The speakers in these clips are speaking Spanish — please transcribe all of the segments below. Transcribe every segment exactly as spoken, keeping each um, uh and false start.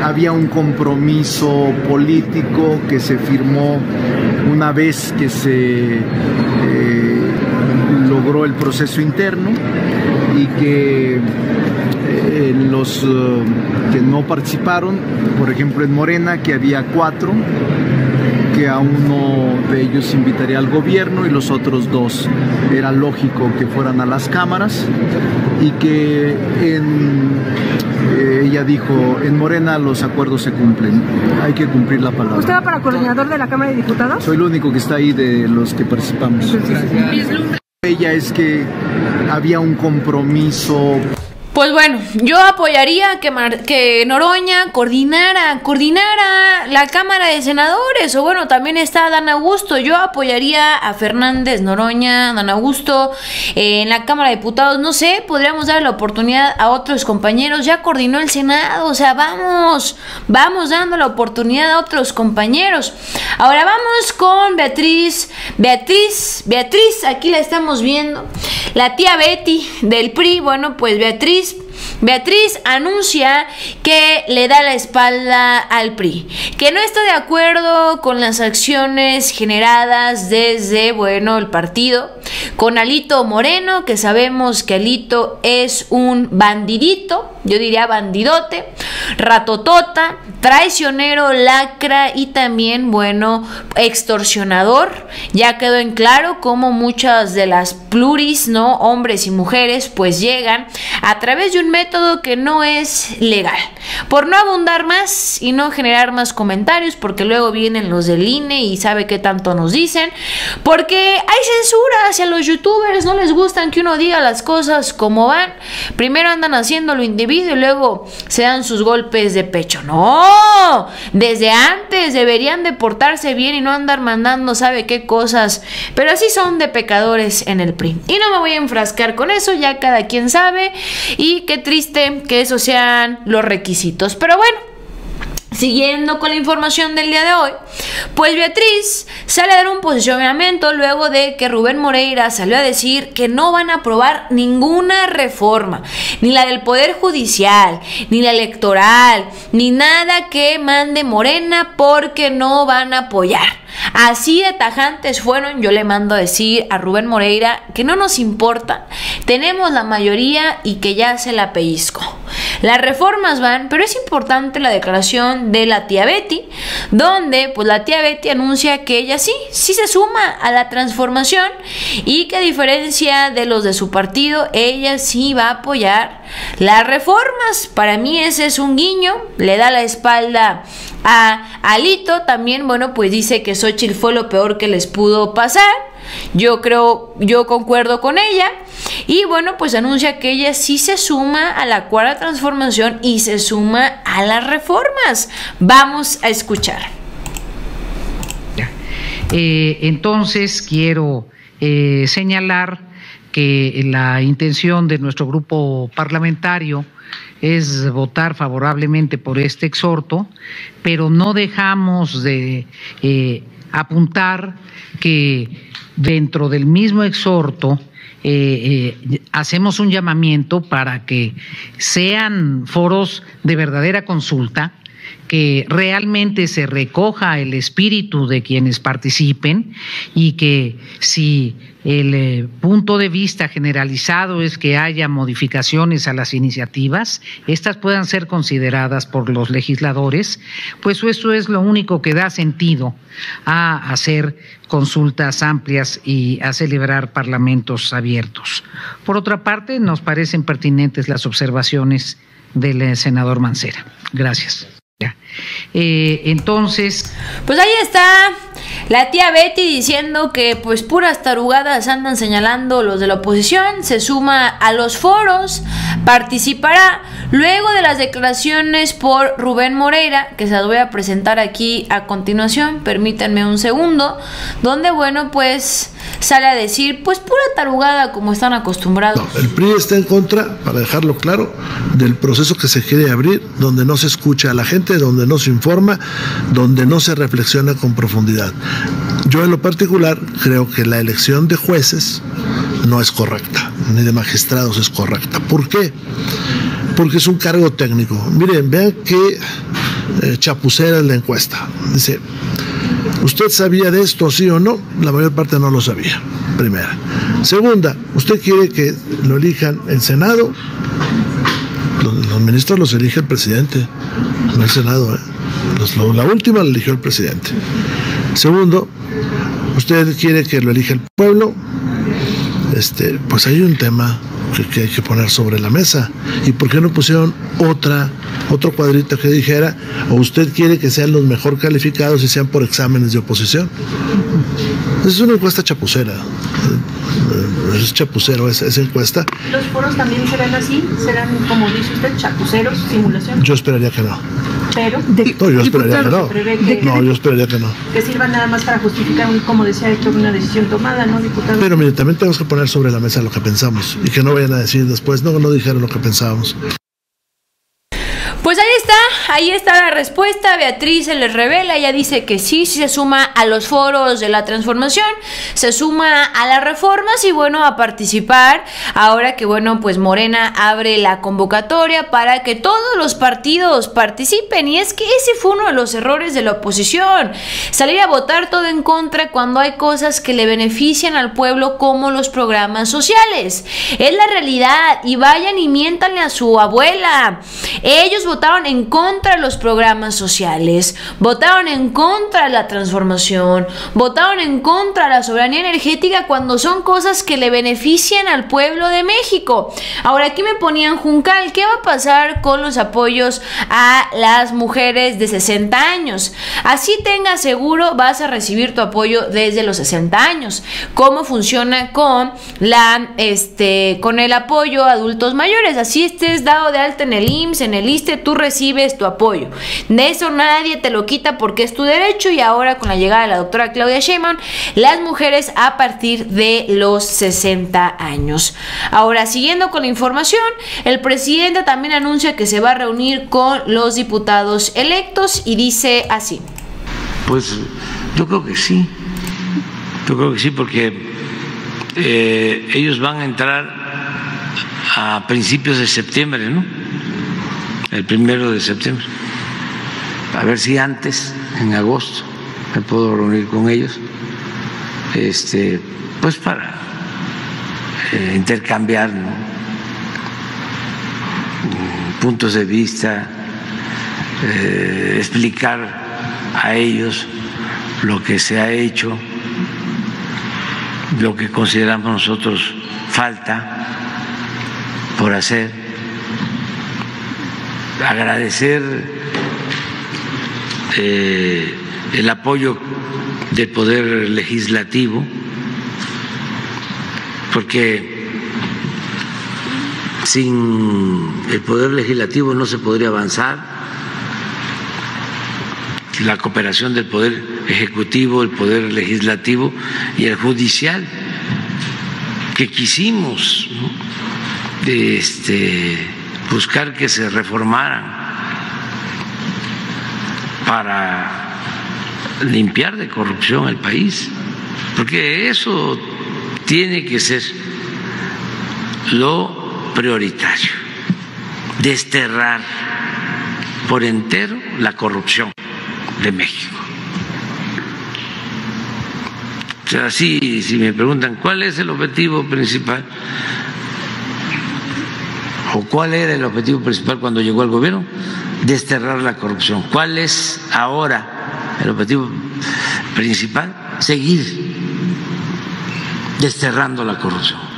había un compromiso político que se firmó una vez que se eh, logró el proceso interno y que eh, los uh, que no participaron, por ejemplo en Morena, que había cuatro, que a uno de ellos invitaría al gobierno y los otros dos era lógico que fueran a las cámaras, y que en, eh, ella dijo, en Morena los acuerdos se cumplen, hay que cumplir la palabra. ¿Usted va para coordinador de la Cámara de Diputados? Soy el único que está ahí de los que participamos. Gracias. Ella es que había un compromiso. Pues bueno, yo apoyaría que, Mar que Noroña coordinara, coordinara la Cámara de Senadores, o bueno, también está Dan Augusto. Yo apoyaría a Fernández, Noroña, Dan Augusto eh, en la Cámara de Diputados. No sé, podríamos darle la oportunidad a otros compañeros. Ya coordinó el Senado, o sea, vamos, vamos dando la oportunidad a otros compañeros. Ahora vamos con Beatriz, Beatriz, Beatriz, aquí la estamos viendo, la tía Betty del P R I. Bueno, pues Beatriz Beatriz anuncia que le da la espalda al P R I, que no está de acuerdo con las acciones generadas desde, bueno, el partido, con Alito Moreno, que sabemos que Alito es un bandidito, yo diría bandidote, ratotota, traicionero, lacra y también, bueno, extorsionador. Ya quedó en claro cómo muchas de las pluris, ¿no?, hombres y mujeres, pues llegan a través de un método que no es legal. Por no abundar más y no generar más comentarios, porque luego vienen los del I N E y sabe qué tanto nos dicen, porque hay censura hacia los youtubers, no les gustan que uno diga las cosas como van. Primero andan haciendo lo individuo y luego se dan sus golpes de pecho. No, desde antes deberían de portarse bien y no andar mandando sabe qué cosas, pero así son de pecadores en el P R I. Y no me voy a enfrascar con eso, ya cada quien sabe, y qué triste que esos sean los requisitos. Pero bueno, siguiendo con la información del día de hoy, pues Beatriz sale a dar un posicionamiento luego de que Rubén Moreira salió a decir que no van a aprobar ninguna reforma, ni la del Poder Judicial, ni la electoral, ni nada que mande Morena, porque no van a apoyar. Así de tajantes fueron. Yo le mando a decir a Rubén Moreira que no nos importa, tenemos la mayoría y que ya se la pellizco. Las reformas van, pero es importante la declaración de la tía Betty, donde pues la tía Betty anuncia que ella sí, sí se suma a la transformación y que a diferencia de los de su partido, ella sí va a apoyar las reformas. Para mí ese es un guiño, le da la espalda a Alito. También, bueno, pues dice que Xóchitl fue lo peor que les pudo pasar. Yo creo, yo concuerdo con ella. Y bueno, pues anuncia que ella sí se suma a la cuarta transformación y se suma a las reformas. Vamos a escuchar. Eh, entonces quiero eh, señalar que la intención de nuestro grupo parlamentario es votar favorablemente por este exhorto, pero no dejamos de eh, apuntar que dentro del mismo exhorto eh, eh, hacemos un llamamiento para que sean foros de verdadera consulta, que realmente se recoja el espíritu de quienes participen y que si el eh, punto de vista generalizado es que haya modificaciones a las iniciativas, estas puedan ser consideradas por los legisladores, pues eso es lo único que da sentido a hacer consultas amplias y a celebrar parlamentos abiertos. Por otra parte, nos parecen pertinentes las observaciones del eh, senador Mancera. Gracias. Eh, entonces, pues ahí está la tía Betty diciendo que pues puras tarugadas andan señalando los de la oposición, se suma a los foros, participará luego de las declaraciones por Rubén Moreira, que se las voy a presentar aquí a continuación, permítanme un segundo, donde bueno pues sale a decir pues pura tarugada como están acostumbrados. No, el P R I está en contra, para dejarlo claro, del proceso que se quiere abrir, donde no se escucha a la gente, donde no se informa, donde no se reflexiona con profundidad. Yo en lo particular creo que la elección de jueces no es correcta, ni de magistrados es correcta. ¿Por qué? Porque es un cargo técnico. Miren, vean que eh, chapucera en la encuesta. Dice, ¿usted sabía de esto, sí o no? La mayor parte no lo sabía, primera. Segunda, ¿usted quiere que lo elijan en Senado? Los, los ministros los elige el presidente, no el Senado, ¿eh? Los, lo, la última la eligió el presidente. Segundo, ¿usted quiere que lo elija el pueblo? Este, pues hay un tema que, que hay que poner sobre la mesa. ¿Y por qué no pusieron otra, otro cuadrito que dijera, o usted quiere que sean los mejor calificados y sean por exámenes de oposición? Es una encuesta chapucera. Es chapucero esa, esa encuesta. ¿Los foros también serán así? ¿Serán, como dice usted, chapuceros, simulación? Yo esperaría que no. Pero, de, no, yo esperaría que no. Que, no, yo esperaría que no. Que sirvan nada más para justificar, un, como decía Héctor, una decisión tomada, ¿no, diputado? Pero mire, también tenemos que poner sobre la mesa lo que pensamos y que no vayan a decir después, no, no dijeron lo que pensábamos. Pues ahí está, ahí está la respuesta. Beatriz se les revela, ella dice que sí, sí se suma a los foros de la transformación, se suma a las reformas y bueno, a participar, ahora que bueno, pues Morena abre la convocatoria para que todos los partidos participen. Y es que ese fue uno de los errores de la oposición, salir a votar todo en contra cuando hay cosas que le benefician al pueblo, como los programas sociales. Es la realidad, y vayan y miéntanle a su abuela. Ellos votaron en contra de los programas sociales, votaron en contra de la transformación, votaron en contra de la soberanía energética, cuando son cosas que le benefician al pueblo de México. Ahora, aquí me ponían Juncal, ¿qué va a pasar con los apoyos a las mujeres de sesenta años? Así tengas seguro, vas a recibir tu apoyo desde los sesenta años. ¿Cómo funciona con la este con el apoyo a adultos mayores? Así estés dado de alta en el I M S S, en el I S S S T E, tú recibes tu apoyo. De eso nadie te lo quita porque es tu derecho. Y ahora, con la llegada de la doctora Claudia Sheinbaum, las mujeres a partir de los sesenta años. Ahora, siguiendo con la información, el presidente también anuncia que se va a reunir con los diputados electos y dice así. Pues yo creo que sí, yo creo que sí, porque eh, ellos van a entrar a principios de septiembre, ¿no? El primero de septiembre. A ver si antes, en agosto, me puedo reunir con ellos, este, pues para eh, intercambiar, ¿no?, puntos de vista, eh, explicar a ellos lo que se ha hecho, lo que consideramos nosotros falta por hacer. Agradecer eh, el apoyo del Poder Legislativo, porque sin el Poder Legislativo no se podría avanzar. La cooperación del Poder Ejecutivo, el Poder Legislativo y el Judicial, que quisimos, ¿no?, este buscar que se reformaran para limpiar de corrupción el país, porque eso tiene que ser lo prioritario, desterrar por entero la corrupción de México. O sea, así, si me preguntan cuál es el objetivo principal, ¿o cuál era el objetivo principal cuando llegó al gobierno? Desterrar la corrupción. ¿Cuál es ahora el objetivo principal? Seguir desterrando la corrupción.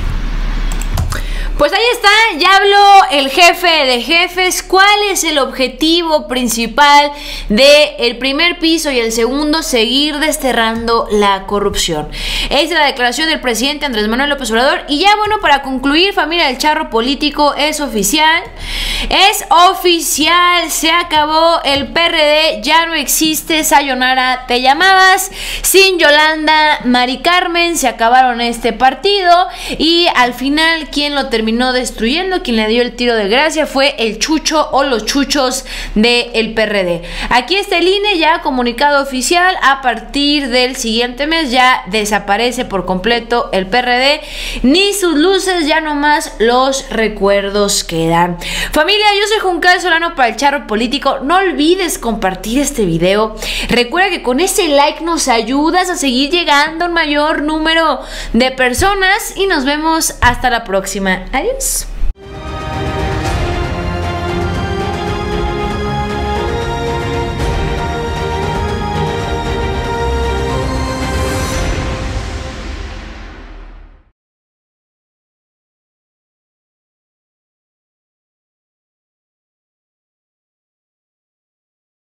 Pues ahí está, ya habló el jefe de jefes. ¿Cuál es el objetivo principal del primer piso y el segundo? Seguir desterrando la corrupción. Es la declaración del presidente Andrés Manuel López Obrador. Y ya bueno, para concluir, familia del charro político, es oficial. Es oficial, se acabó el P R D, ya no existe Sayonara Te Llamabas. Sin Yolanda, Mari Carmen, se acabaron este partido. Y al final, ¿quién lo terminó terminó destruyendo, quien le dio el tiro de gracia fue el Chucho o los Chuchos del P R D. Aquí está el I N E, ya comunicado oficial, a partir del siguiente mes ya desaparece por completo el P R D, ni sus luces, ya nomás los recuerdos quedan. Familia, yo soy Juncal Solano para el Charro Político. No olvides compartir este video. Recuerda que con ese like nos ayudas a seguir llegando a un mayor número de personas y nos vemos hasta la próxima. Adiós.